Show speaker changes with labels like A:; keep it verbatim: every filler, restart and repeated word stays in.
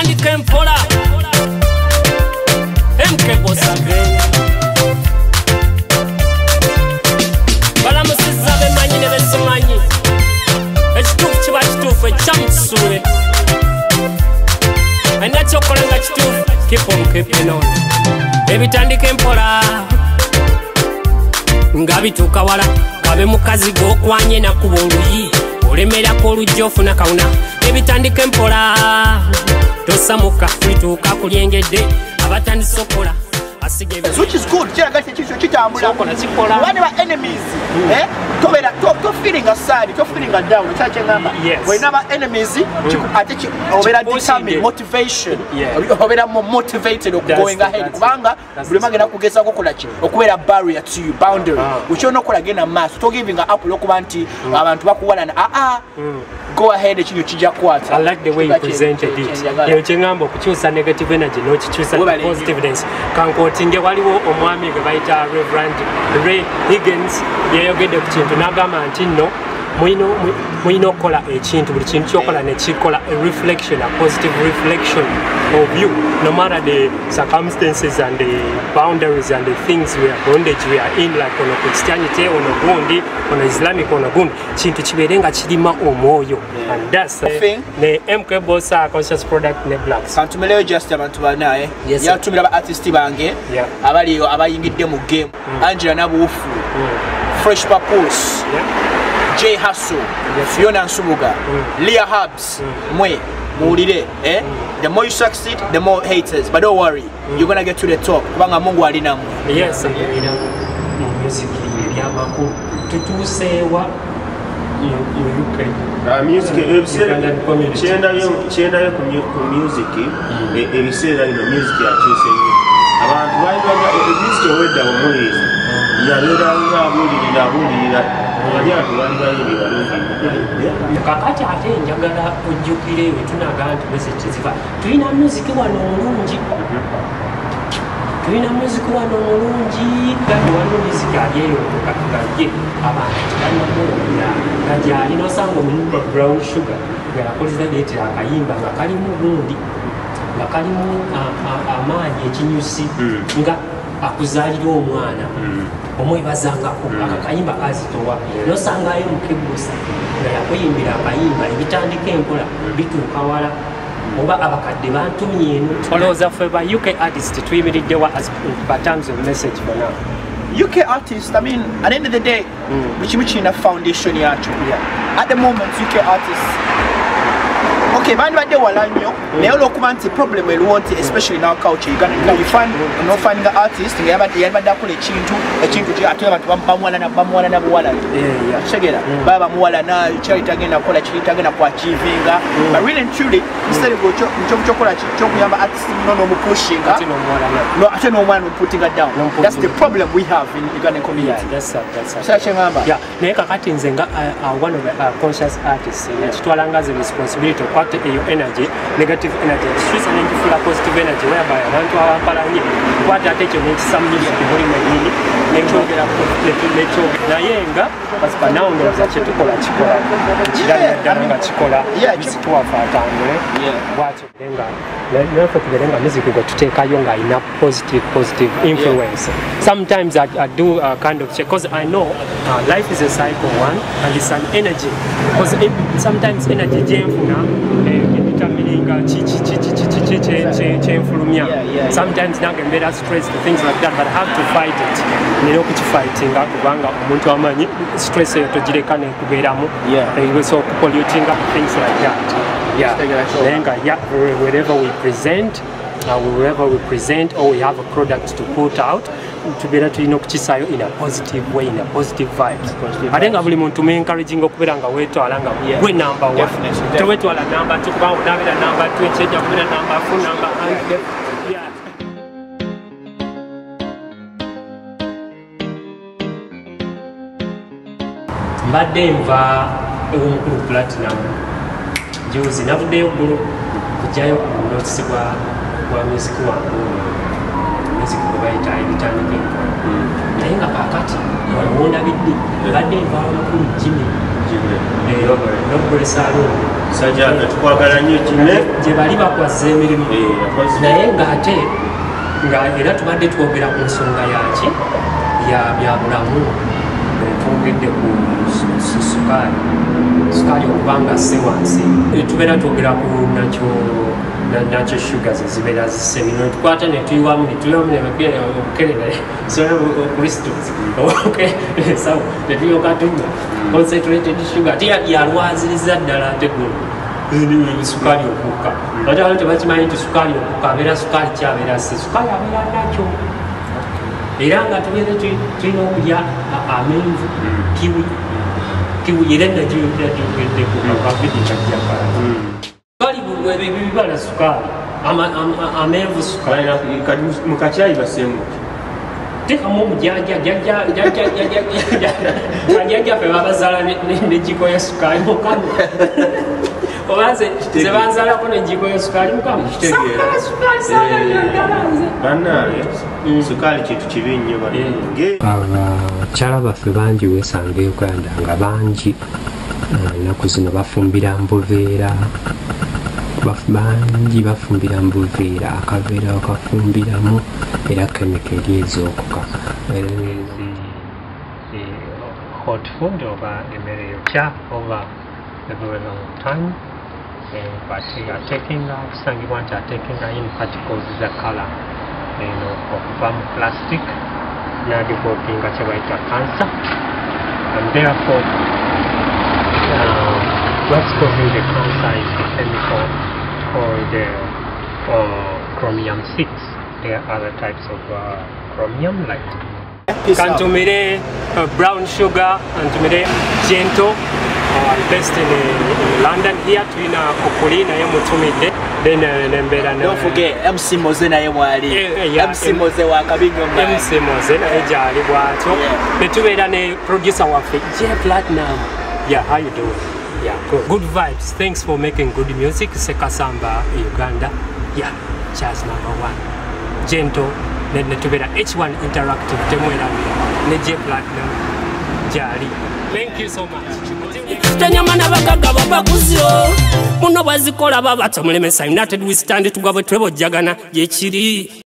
A: ebitandika empola M K Bbosa balamusiza bemanyi ne besimanyi ekituufu kiba kituufu ekyamukisuule alina kyokola nga kituufu keep on keeping on ebitandika empola nga bituuka wala kabe mukazi g'okwanye nakuba oluyi olemerako olujja ofuna kawuna ebitandika empola tosamuka bituuka kulyengedde abatandisa okola.
B: Which is good. One of our enemies, eh? To feeling aside, to feeling down.
A: Yes.
B: When our enemies, I think determine motivation. Over more motivated of going ahead. Kubanga, Brimagana kugeza kokolachi. Okwera barrier to you, boundary. Which you're not again a mass. To giving up lokumanti, abantu bakuwana na ah go ahead and you kwata.
A: I like the way you presented it. You chengambo kuchusa negative energy, no chusa positiveness. Kanko tinge waliwo omwami gwe bayita Reverend Ray Higgins yayogedde ku kintu n'agamba nti nno muyina okukola ekintu buli kintu kyokola nekikola a reflection, a positive reflection of you, no matter the circumstances and the boundaries and the things we are bondage we are in, like ono Christianity, ono gundi, ono Islamic, ono gundi kintu kibeere nga kirima omwoyo. And that's the M K Bbosa conscious product ne blacks.
B: Kantumeleyo just abantu bana eh. Yatumira ba artist bange abaliyo abayingidde mu game. Angela Nabuufu, Fresh Papus, J Hustle, Fiona Nsubuga, Leah Hubs, mwe muulire eh. The more you succeed, the more haters. But don't worry, you're gonna get to the top. Kubanga Mungu ali namwe.
A: Yes, music yamakulu tutusewa you can
C: music chenda yo ku music ebiseera ino music yakyuse nnyo abantu bayibaga ebisito wedda omwezi yalera ng'abulirira abulirira abanyatu bali bayimbi balungi
A: kakati ate njagala ojjukire we tunaga nti message ziva tulina music wano omulungi tulina music wano omulungi gandi waliwo music alyeyotoka tugalye abantu tibalina kuwulira nga gyali nosanga omuyimba Brown Sugar nga yakoleza leetera akayimba nga kalimu gundi nga kalimu amaanyi ekinyusi nga akuzaalira omwana omwebazangako akakayimba kazitowa nosangayo M K Bbosa nga yakuyimbira akayimba ebitandika enkola bituuka wala oba abakadde bantumye eno olowooza ffe ba U K artist tuyimiriddewa by terms of message for now.
B: U K artists, I mean, at the end of the day, which which in a foundation actually. At the moment, U K artists. Okay, man, but they were like you. They all comment the problem we want, especially in our culture. You can you find no finding an artist. You have you have that call a chintu, a chintu. You have to have bamwala na bamwala na bamwala. Yeah, yeah. Check it out. Baba mwala na charity again na call a charity again na kwa achieving. But really and truly, instead of go chop chop chop call a chop, you have artist no no pushing. No, I don't know one putting it down. That's the problem we have in Uganda community.
A: Yeah, that's that. That's that.
B: Such a number.
A: Yeah. Neka kati nzenga one of the conscious artists. Chitwalanga the responsibility. Your energy, negative energy, streets and energy full of positive energy, whereby I want to have a parallel. What I take you need some music to bring my meaning, make sure get up, make sure Nayenga, as per now, there's a Chitola Chicola, Chidanga Chicola, yeah, it's two of our time, yeah, what Lenga, never to the Lenga music, you got to take a younger enough positive, positive influence. Sometimes I, I do a kind of check because I know uh, life is a cycle, one, and it's an energy. Because sometimes energy jam now. Sometimes now can better stress the things like that, but I have to fight it. You know, fighting up kubanga omuntu amanyi stress yo togirekane kubeeramu so polluting up things like that. Yeah, then yeah, wherever we present, uh, wherever we present or we have a product to put out, to be able to know in a positive way, in a positive vibes. I think I will to me encouraging okuberanga wetu alanga we number one. To wetu ala number two, ba udabira number two, change up number four, number and yeah. Mbadde nva ew'omukulu Platinum juzi navuddeyo ggulu kujjayo kunotisibwa kwa music wange music gwe bayita ebitandika enkola naye nga kakati wonda biddi mbadde nva omukulu Jimmy nogule salon
C: sajja tukwagala nnyo kime
A: gye bali bakwaza emirimu naye ng'ate nga era tubadde twogera ku nsonga yaki ya bulamu twogedde ku sukaali sukaali okubanga se wansi tubeera twogera ku nakyo nakyo sugar zezibeera zisemino tukwata netuyiwamu netuyiwamu obukerere okristo sawa netuyoka tunywa concentrated sugar ate yalwaziriza ddala ate guno sukaali okukka ate abantu tebakimanyi nti sukaali okukka abeera sukaali kyabeera se sukaali abeera nakyo era nga tubeere tulina okulya amenvu kiwi kiwi era nagyogedde ku kavidi kajjakala sukaali bibala sukaali amenvu sukaali
C: mukacyayi basembu
A: tekamu omujaja jajjaffe babazaala nejiko ya sukaali mukama oba zebanzalako nejiko ya sukaali mukama
C: bannange sukaali kintu kibi nnyo
A: abakyala baffe bangi wesanga uganda nga bangi ennaku zino bafumbira mbuveera bangi bafumbira mbuveera akaveera bakafumbiramu era kemikali ez'okuka hot food oba emmere yokya over a very long time but atekinga kusangibwa nti atekinga in particles za color okuva mu plastic nadivokinga kye bayita cancer and therefore uh, what's causing the cancer is the chemical called uh, chromium six. There are other types of uh, chromium like Kantumire uh, brown sugar and tumire gentle uh, based in, uh, in London here twina okulina yemutumide then uh,
B: don't forget M C Moze na yewali M C Moze wa kabinyo mba
A: M C Moze na ejali bwato betubeera ne producer waffe J Platinum. Yeah, how you doing? Yeah, good. Good vibes. Thanks for making good music. Sekasamba Uganda. Yeah, jazz number one. Gentle. Then to be the H one interactive Temuera J Platinum Jari. Thank you so much. Tanyamana bagaga babakuzyo muno bazikola babato mulemesa United we stand to go to jagana ye chiri